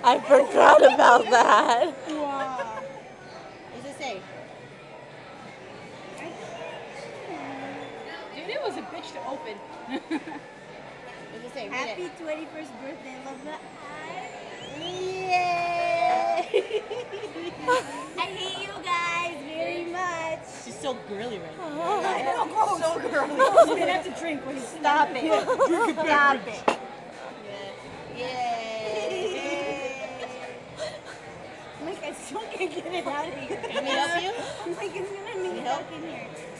I forgot about that. Wow. What does it say? Dude, it was a bitch to open. What does it say? Read Happy it. 21st birthday, love that. Yay! I hate you guys very much. She's so girly right now. So girly. You didn't have to drink when you Stop it. Stop it. Yeah. Yay. Like, I still can't get it out of here. Can we help you? Like, it's gonna need help? help in here.